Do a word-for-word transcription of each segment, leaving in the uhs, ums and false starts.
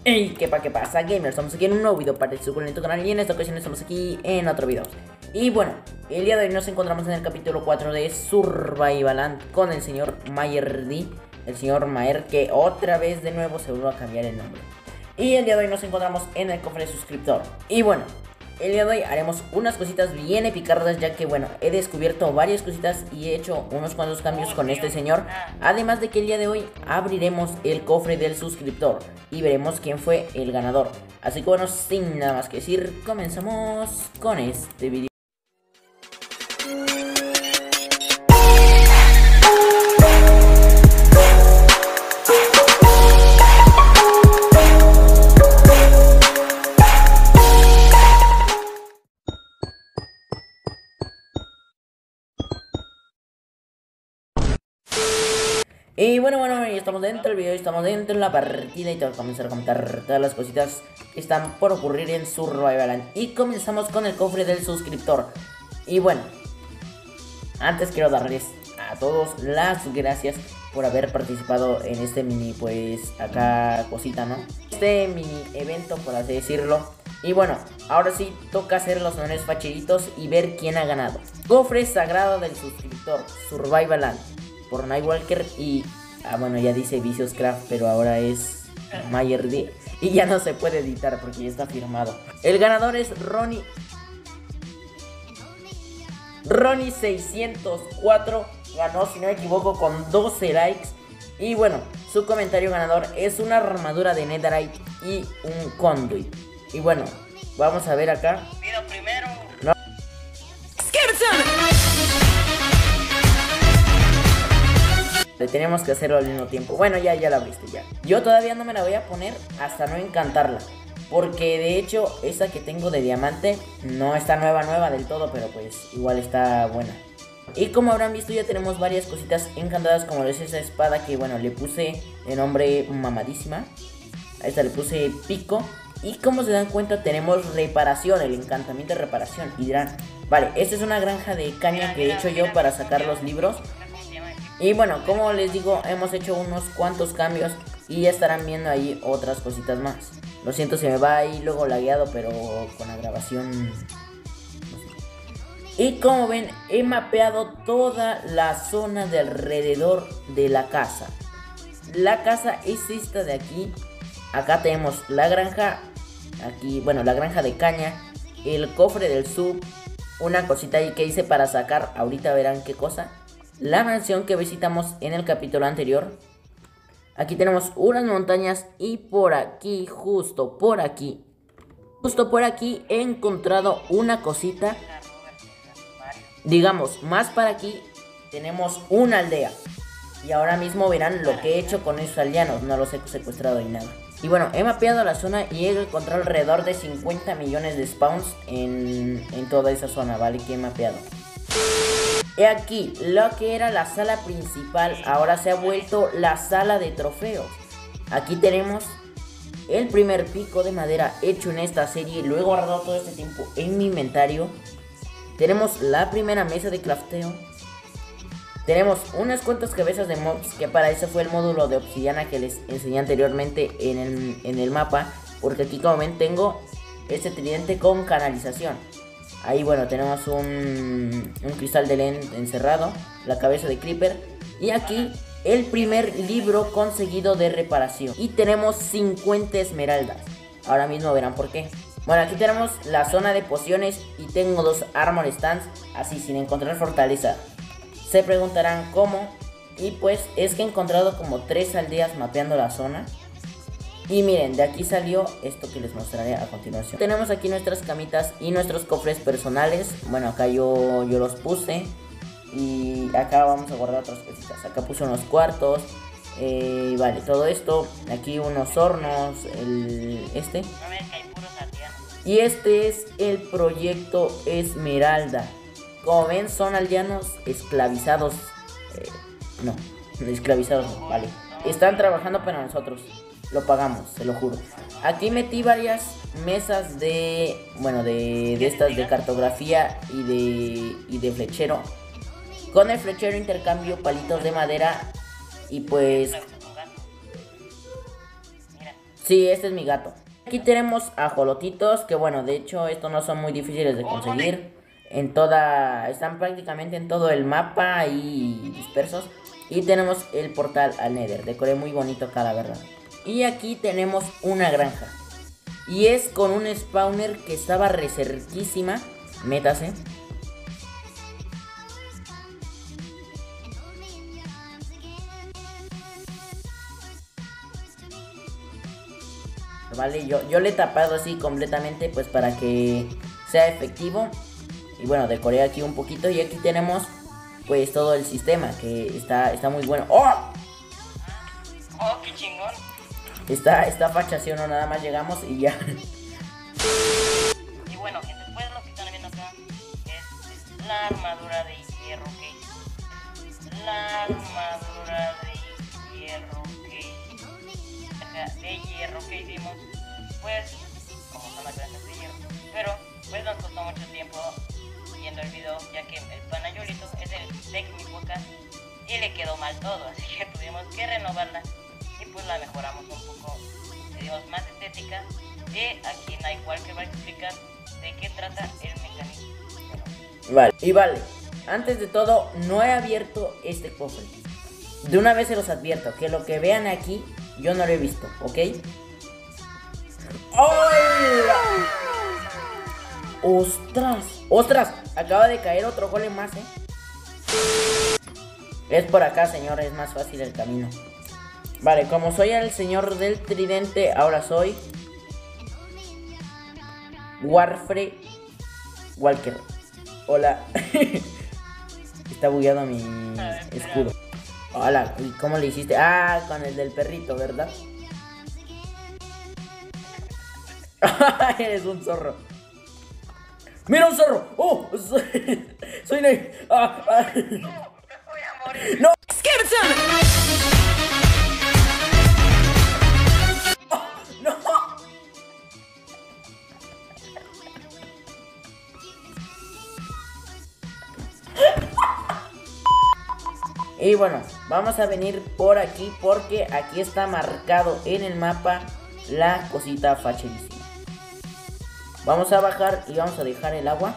Hey, ¿qué pa' qué pasa, gamers? Estamos aquí en un nuevo video para el suculento canal y en esta ocasión estamos aquí en otro video. Y bueno, el día de hoy nos encontramos en el capítulo cuatro de Survivaland con el señor Mayer D, el señor Mayer, que otra vez de nuevo se vuelve a cambiar el nombre. Y el día de hoy nos encontramos en el cofre de suscriptor. Y bueno, el día de hoy haremos unas cositas bien epicardas, ya que bueno, he descubierto varias cositas y he hecho unos cuantos cambios con este señor. Además de que el día de hoy abriremos el cofre del suscriptor y veremos quién fue el ganador. Así que bueno, sin nada más que decir, comenzamos con este video. Y bueno, bueno, ya estamos dentro del video, estamos dentro de la partida y tengo que comenzar a comentar todas las cositas que están por ocurrir en Survivaland. Y comenzamos con el cofre del suscriptor. Y bueno, antes quiero darles a todos las gracias por haber participado en este mini, pues, acá cosita, ¿no? Este mini evento, por así decirlo. Y bueno, ahora sí, toca hacer los honores facheritos y ver quién ha ganado. Cofre sagrado del suscriptor, Survivaland, por Nightwalker y... Ah, bueno, ya dice Vicious Craft, pero ahora es Mayer D. Y ya no se puede editar porque ya está firmado. El ganador es Ronnie. Ronnie seiscientos cuatro. Ganó, si no me equivoco, con doce likes. Y bueno, su comentario ganador es una armadura de Netherite y un conduit. Y bueno, vamos a ver acá. Pido primero. No. Tenemos que hacerlo al mismo tiempo. Bueno, ya, ya la abriste ya. Yo todavía no me la voy a poner hasta no encantarla, porque de hecho esa que tengo de diamante no está nueva, nueva del todo, pero pues igual está buena. Y como habrán visto, ya tenemos varias cositas encantadas, como es esa espada que bueno, le puse de nombre mamadísima. A esta le puse pico. Y como se dan cuenta, tenemos reparación, el encantamiento de reparación. Y dirán, vale, esta es una granja de caña que he hecho yo para sacar los libros. Y bueno, como les digo, hemos hecho unos cuantos cambios y ya estarán viendo ahí otras cositas más. Lo siento, se me va ahí luego lagueado, pero con la grabación no sé. Y como ven, he mapeado toda la zona de alrededor de la casa. La casa es esta de aquí. Acá tenemos la granja, aquí, bueno, la granja de caña, el cofre del sub, una cosita ahí que hice para sacar, ahorita verán qué cosa. La mansión que visitamos en el capítulo anterior. Aquí tenemos unas montañas y por aquí, justo por aquí, justo por aquí he encontrado una cosita. Digamos, más para aquí tenemos una aldea. Y ahora mismo verán lo que he hecho con esos aldeanos, no los he secuestrado ni nada. Y bueno, he mapeado la zona y he encontrado alrededor de cincuenta millones de spawns en, en toda esa zona, ¿vale? Que he mapeado. He aquí, lo que era la sala principal, ahora se ha vuelto la sala de trofeos. Aquí tenemos el primer pico de madera hecho en esta serie, lo he guardado todo este tiempo en mi inventario. Tenemos la primera mesa de crafteo. Tenemos unas cuantas cabezas de mobs, que para eso fue el módulo de obsidiana que les enseñé anteriormente en el, en el mapa. Porque aquí, como ven, tengo este tridente con canalización. Ahí bueno, tenemos un, un cristal de lente encerrado, la cabeza de creeper. Y aquí el primer libro conseguido de reparación. Y tenemos cincuenta esmeraldas. Ahora mismo verán por qué. Bueno, aquí tenemos la zona de pociones y tengo dos armor stands, así sin encontrar fortaleza. Se preguntarán cómo. Y pues es que he encontrado como tres aldeas mapeando la zona. Y miren, de aquí salió esto que les mostraré a continuación. Tenemos aquí nuestras camitas y nuestros cofres personales. Bueno, acá yo, yo los puse. Y acá vamos a guardar otras cositas. Acá puse unos cuartos. Eh, vale, todo esto. Aquí unos hornos. El, este. Y este es el proyecto Esmeralda. Como ven, son aldeanos esclavizados. Eh, no, esclavizados no, vale. Están trabajando para nosotros. Lo pagamos, se lo juro. Aquí metí varias mesas de... Bueno, de, de estas de cartografía y de, y de flechero. Con el flechero intercambio palitos de madera. Y pues Sí, este es mi gato. Aquí tenemos ajolotitos, que bueno, de hecho estos no son muy difíciles de conseguir. En toda, están prácticamente en todo el mapa ahí dispersos. Y tenemos el portal al Nether, decoré muy bonito acá, la verdad. Y aquí tenemos una granja. Y es con un spawner que estaba re cerquísima. Métase. Vale, yo, yo le he tapado así completamente pues para que sea efectivo. Y bueno, decoré aquí un poquito y aquí tenemos pues todo el sistema que está, está muy bueno. ¡Oh! Oh, qué chingón. Está, está facha, ¿sí o no? Nada más llegamos y ya. Y bueno, gente, pues lo que están viendo acá es la armadura de hierro, ¿ok? La armadura de hierro, ¿ok? De hierro que hicimos, pues, como son las grandes de hierro. Pero, pues nos costó mucho tiempo viendo el video, ya que el panayolito es el técnico acá y le quedó mal todo, así que tuvimos que renovarla y pues la mejoramos un poco, le dimos más estética. Y aquí Nightwalker que va a explicar de qué trata el mecanismo. Vale, y vale, antes de todo, no he abierto este cofre. De una vez se los advierto, que lo que vean aquí, yo no lo he visto, ¿ok? ¡Hola! ¡Ostras! ¡Ostras! Acaba de caer otro golem más, ¿eh? Es por acá, señor, es más fácil el camino. Vale, como soy el señor del tridente, ahora soy Warfrey Walker. Hola. Está bugueado mi escudo. Hola, ¿y cómo le hiciste? Ah, con el del perrito, ¿verdad? Eres un zorro. ¡Mira un zorro! ¡Oh! Soy... Soy Ney. Ah, ah. Voy a morir. ¡No! ¡No! Y bueno, vamos a venir por aquí porque aquí está marcado en el mapa la cosita facherísima. Vamos a bajar y vamos a dejar el agua.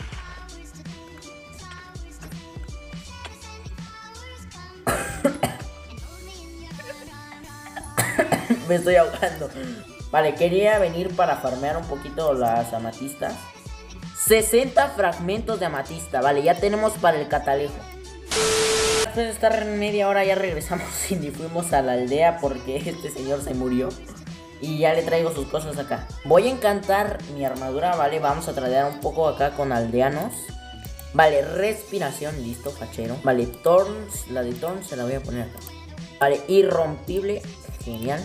Me estoy ahogando. Vale, quería venir para farmear un poquito las amatistas. sesenta fragmentos de amatista. Vale, ya tenemos para el catalejo. Después de estar media hora ya regresamos y ni fuimos a la aldea porque este señor se murió. Y ya le traigo sus cosas acá. Voy a encantar mi armadura, vale. Vamos a tradear un poco acá con aldeanos. Vale, respiración, listo, fachero. Vale, Thorns, la de Thorns se la voy a poner acá. Vale, irrompible, genial.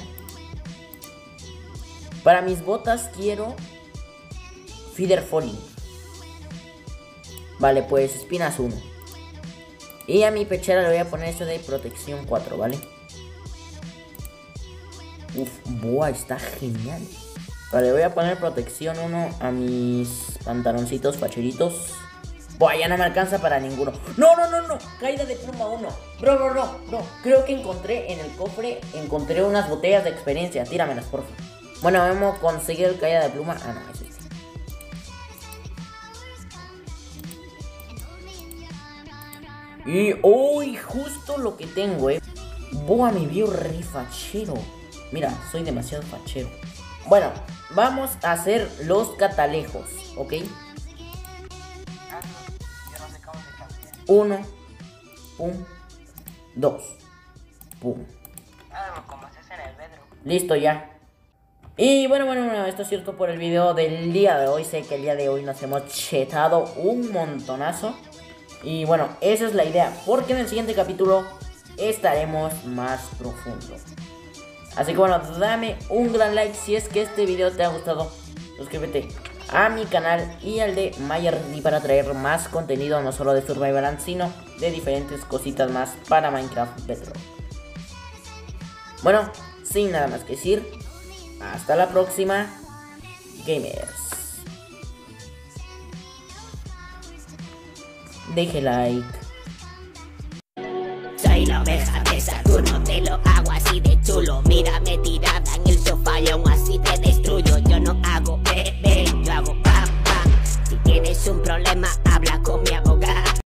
Para mis botas quiero Feather Falling. Vale, pues espinas uno. Y a mi pechera le voy a poner esto de protección cuatro, ¿vale? Uf, boa, está genial. Vale, voy a poner protección uno a mis pantaloncitos facheritos. Boa, ya no me alcanza para ninguno. No, no, no, no, caída de pluma uno. Bro, bro, bro, bro. Creo que encontré en el cofre, encontré unas botellas de experiencia. Tíramelas, por favor. Bueno, vamos a conseguir el caída de pluma. Ah, no, es este. Y uy, justo lo que tengo, eh. Boa, me vio re fachero. Mira, soy demasiado fachero. Bueno, vamos a hacer los catalejos, ¿ok? Uno, pum, dos, pum. Algo como se hace en el bedroom. Listo ya. Y bueno, bueno, bueno, esto es cierto por el video del día de hoy. Sé que el día de hoy nos hemos chetado un montonazo. Y bueno, esa es la idea, porque en el siguiente capítulo estaremos más profundo. Así que bueno, dame un gran like si es que este video te ha gustado. Suscríbete a mi canal y al de MyRD para traer más contenido, no solo de Survivalland, sino de diferentes cositas más para Minecraft Bedrock. Bueno, sin nada más que decir, hasta la próxima, gamers. Deje like. Soy la oveja de Saturno, te lo hago así de chulo. Mírame tirada en el sofá y aún así te destruyo. Yo no hago bebé, yo hago bam bam. Si tienes un problema, habla con mi abogado.